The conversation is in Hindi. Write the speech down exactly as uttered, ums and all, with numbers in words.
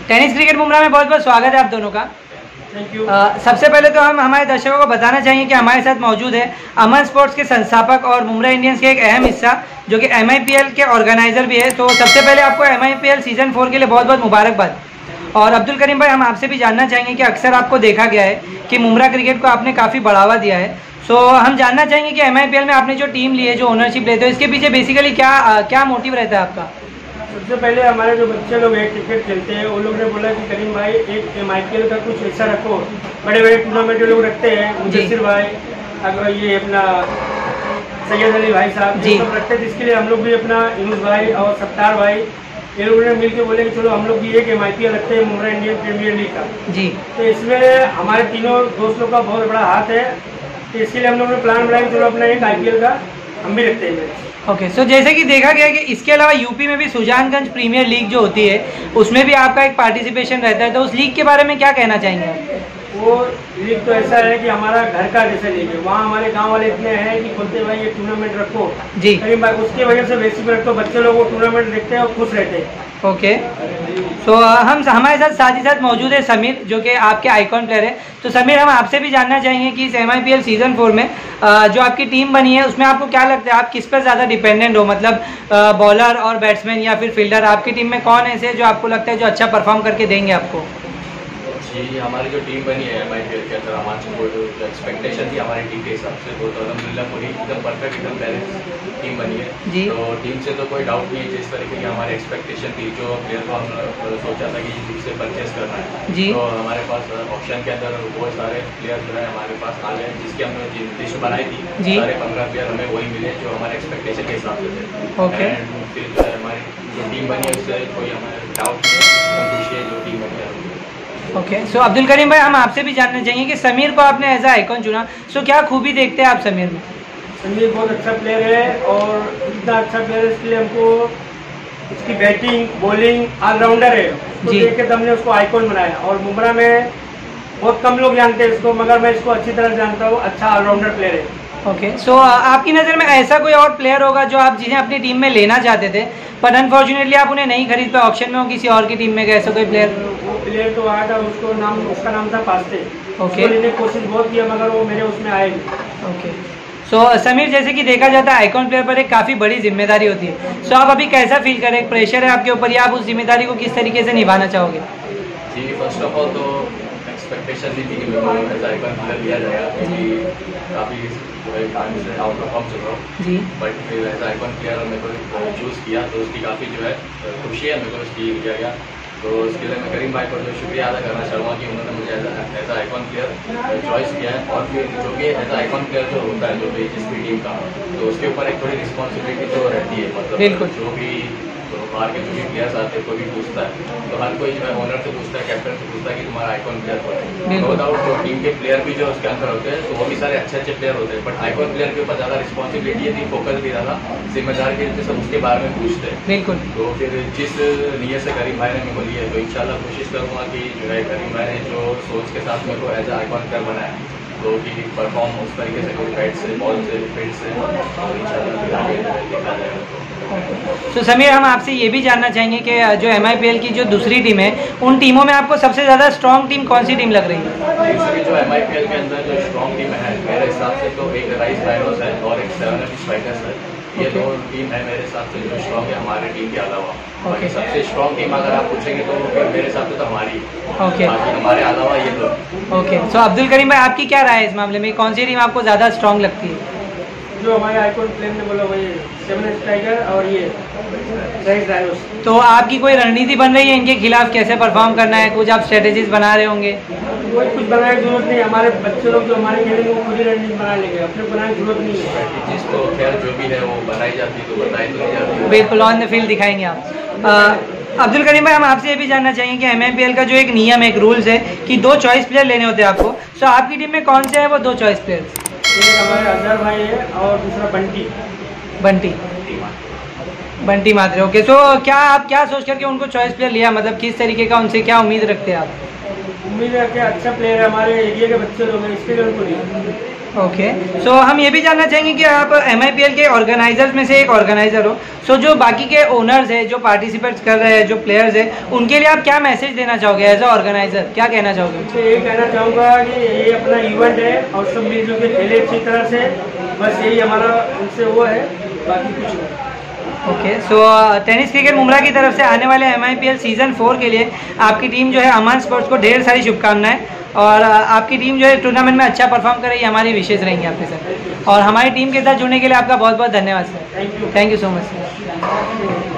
टेनिस क्रिकेट मुमरा में बहुत बहुत स्वागत है आप दोनों का। Thank you. सबसे पहले तो हम हमारे दर्शकों को बताना चाहिए कि हमारे साथ मौजूद है अमन स्पोर्ट्स के संस्थापक और मुमरा इंडियंस के एक अहम हिस्सा जो कि एम आई पी एल के ऑर्गेनाइजर भी है। तो सबसे पहले आपको M I P L season four के लिए बहुत बहुत मुबारकबाद। और अब्दुल करीम भाई, हम आपसे भी जानना चाहेंगे कि अक्सर आपको देखा गया है कि मुमरा क्रिकेट को आपने काफ़ी बढ़ावा दिया है। सो हम जानना चाहेंगे कि एम आई पी एल में आपने जो टीम ली है, जो ओनरशिप लेते हो, इसके पीछे बेसिकली क्या क्या मोटिव रहता है आपका? सबसे पहले हमारे जो बच्चे लोग हैं क्रिकेट खेलते हैं, वो लोग ने बोला कि करीम भाई एक एम आई पी एल का कुछ ऐसा रखो, बड़े बड़े टूर्नामेंट जो लोग रखते हैं, मुदस्सिर भाई, अगर ये अपना सैयद अली भाई साहब ये सब रखते थे, इसके लिए हम लोग भी अपना यूनुस भाई और सत्तार भाई ये लोगों ने मिलकर बोले कि चलो हम लोग भी एक एम आई पी एल रखते हैं, मुमरा इंडियन प्रीमियर लीग का जी। तो इसमें हमारे तीनों दोस्तों का बहुत बड़ा हाथ है, तो इसके लिए हम लोगों ने प्लान बनाया कि चलो अपना एक आई पी एल का हम भी रखते हैं। ओके okay, सो so जैसे कि देखा गया कि इसके अलावा यूपी में भी सुजानगंज प्रीमियर लीग जो होती है उसमें भी आपका एक पार्टिसिपेशन रहता है, तो उस लीग के बारे में क्या कहना चाहेंगे आप? वो लीग तो ऐसा है कि हमारा घर का जैसा लीग है, वहाँ हमारे गांव वाले इतने हैं कि बोलते भाई ये टूर्नामेंट रखो जी, करीम भाई उसकी वजह से बेसिक में रखो, बच्चे लोग वो टूर्नामेंट देखते हैं और खुश रहते हैं। ओके सो so, हम हमारे साथ साथ ही साथ मौजूद है समीर जो कि आपके आइकॉन प्लेयर है। तो समीर, हम आपसे भी जानना चाहेंगे कि इस M I P L season four में जो आपकी टीम बनी है उसमें आपको क्या लगता है, आप किस पर ज़्यादा डिपेंडेंट हो? मतलब बॉलर और बैट्समैन या फिर फील्डर, आपकी टीम में कौन ऐसे जो आपको लगता है जो अच्छा परफॉर्म करके देंगे आपको? जी, हमारी जो टीम बनी है एम आई पी एल के अंदर, हमारी जो एक्सपेक्टेशन थी हमारी टीम के हिसाब से, वो तो अलहमदिल्ला पूरी एकदम परफेक्ट एकदम बैलेंस टीम बनी है जी। तो टीम से तो कोई डाउट नहीं है, जिस तरीके की हमारी एक्सपेक्टेशन थी, जो प्लेयर को हम सोचा था कि जिससे परचेज करना है जी, तो हमारे पास ऑप्शन के अंदर वो सारे प्लेयर जो है हमारे पास आ गए, जिसकी हमने लिस्ट बनाई थी जी। सारे पंद्रह प्लेयर हमें वही मिले जो हमारे एक्सपेक्टेशन के हिसाब से थे। ओके, फिर जो है हमारी जो टीम बनी है उससे कोई हमारे डाउट नहीं है, खुशी है जो टीम बनी है। ओके सो अब्दुल करीम भाई, हम आपसे भी जानना चाहेंगे कि समीर को आपने एज आ आइकॉन चुना, सो so, क्या खूबी देखते हैं आप समीर में? समीर बहुत अच्छा प्लेयर है और इतना अच्छा प्लेयर है इसलिए हमको उसकी बैटिंग बॉलिंग ऑलराउंडर है, उसको देख के हमने उसको आइकॉन बनाया। और मुमरा में बहुत कम लोग जानते हैं इसको, मगर मैं इसको अच्छी तरह जानता हूँ, अच्छा ऑलराउंडर प्लेयर है। ओके okay, सो so, आपकी नज़र में ऐसा कोई और प्लेयर होगा जो आप जिन्हें अपनी टीम में लेना चाहते थे पर अनफॉर्चुनेटली आप उन्हें नहीं खरीद पाए, ऑप्शन में हो किसी और की टीम में गए, ऐसा कोई प्लेयर? वो प्लेयर तो आया था, उसको नाम उसका नाम था पास्ते। ओके, मैंने कोशिश बहुत किया मगर वो मेरे उसमें आए नहीं। ओके सो so, समीर, जैसे कि देखा जाता है आइकॉन प्लेयर पर एक काफ़ी बड़ी जिम्मेदारी होती है, सो so, आप अभी कैसा फील करें, एक प्रेशर है आपके ऊपर या आप उस जिम्मेदारी को किस तरीके से निभाना चाहोगे? जी, फर्स्ट ऑफ ऑल तो एक्सपेक्टेशन भी थी कि मेरे को एज आइकॉन प्लेयर लिया जाएगा, क्योंकि काफ़ी जो है टाइम से आउट परफॉर्म चल रहा हूँ जी, बट फिर एज आइकॉन प्लेयर मेरे को चूज़ किया तो उसकी काफ़ी जो है खुशी है, मेरे को उसकी लिया गया। तो उसके लिए मैं करीम भाई को जो शुक्रिया अदा करना चाहूँगा कि उन्होंने मुझे as a icon player choice किया है। और फिर जो कि एज आ आइकॉन प्लेयर जो होता है जो भी जिस भी टीम का, तो उसके ऊपर एक थोड़ी रिस्पॉन्सिबिलिटी तो रहती है, मतलब जो भी तो बाहर के जो भी प्लेयर्स आते हैं कोई भी पूछता है तो हर कोई जो है ओनर से पूछता है, कैप्टन से पूछता है कि तुम्हारा आइकॉन प्लेयर कौन है। नो डाउट जो टीम के प्लेयर भी जो उसके अंदर होते हैं तो वो भी सारे अच्छे अच्छे प्लेयर होते हैं, बट आइकॉन प्लेयर के ऊपर ज़्यादा रिस्पॉन्सिबिलिटी थी, फोकस भी ज़्यादा जिम्मेदार के सब उसके बारे में पूछते हैं। बिल्कुल, तो फिर जिस नीयत से करीम भाई ने मेरे को लिया तो इंशाल्लाह कोशिश करूँगा कि जो है करीम भाई ने जो सोच के साथ मेरे को एज आ आइकॉन प्लेयर बनाया तो कि परफॉर्म उस तरीके से कोई बैट से बॉल से फील्ड से और इंशाल्लाह आगे देखा जाएगा। तो so, समीर, हम आपसे ये भी जानना चाहेंगे कि जो एम आई पी एल की जो दूसरी टीम है उन टीमों में आपको सबसे ज़्यादा स्ट्रॉन्ग टीम कौन सी टीम लग रही है? दूसरी जो एम आई पी एल के अंदर जो स्ट्रॉन्ग टीम है मेरे हिसाब से तो एक राइस राइनोस है और एक सेवन एफ स्ट्राइकर्स है, ये दो टीम है मेरे हिसाब से जो स्ट्रॉन्ग है हमारी टीम के अलावा। okay. सबसे स्ट्रॉन्ग टीम अगर आप पूछेंगे तो फिर मेरे हिसाब से तो हमारी okay. बाकी हमारे अलावा ये दो। ओके सो अब्दुल करीम भाई, आपकी क्या राय है इस मामले में, कौन सी टीम आपको ज़्यादा स्ट्रॉन्ग लगती है? जो हमारे आइकॉन प्लेयर ने बोला वही सेवन स्ट्राइकर और ये राइस राइनोस। तो आपकी कोई रणनीति बन रही है इनके खिलाफ, कैसे परफॉर्म करना है, कुछ आप स्ट्रेटेजीज बना रहे होंगे? कोई कुछ बनाने की जरूरत नहीं, हमारे बच्चे लोग जो हमारे खेलेंगे वो खुद ही रणनीति बना लेंगे, अपने बनाने की जरूरत नहीं है। स्ट्रेटेजीज तो खैर जो भी है वो बनाई जाती है तो बताई तो नहीं जाती, बिल्कुल ऑन द फील्ड दिखाएंगे आप। आ, अब्दुल करीम भाई, हम आपसे ये भी जानना चाहेंगे कि एम आई पी एल का जो एक नियम है, एक रूल्स है कि दो चॉइस प्लेयर लेने होते हैं आपको, सो आपकी टीम में कौन से है वो दो चॉइस प्लेयर्स? एक हमारे अजहर भाई है और दूसरा बंटी बंटी बंटी मात्रे। ओके सो क्या आप क्या सोच करके उनको चॉइस प्लेयर लिया, मतलब किस तरीके का उनसे क्या उम्मीद रखते हैं आप? उम्मीद है कि अच्छा प्लेयर है, हमारे एरिया के बच्चे लोग हैं इसके लिए उनको लिया। ओके, सो हम ये भी जानना चाहेंगे कि आप एम आई पी एल के ऑर्गेनाइजर्स में से एक ऑर्गेनाइजर हो, सो so, जो बाकी के ओनर्स हैं, जो पार्टिसिपेट्स कर रहे हैं, जो प्लेयर्स हैं, उनके लिए आप क्या मैसेज देना चाहोगे एज अ ऑर्गेनाइजर, क्या कहना चाहोगे? तो ये कहना चाहूँगा कि ये अपना इवेंट है और सब मिलजुल के खेले अच्छी तरह से, बस यही हमारा उनसे वो है, बाकी कुछ नहीं। Okay, so tennis cricket Mumbra की तरफ से आने वाले M I P L season four के लिए आपकी टीम जो है अमान स्पोर्ट्स को ढेर सारी शुभकामनाएं, और आपकी टीम जो है टूर्नामेंट में अच्छा परफॉर्म करे, ये हमारी विशेष रहेंगी आपके साथ। और हमारी टीम के साथ जुड़ने के लिए आपका बहुत बहुत धन्यवाद sir. Thank you thank you so much sir.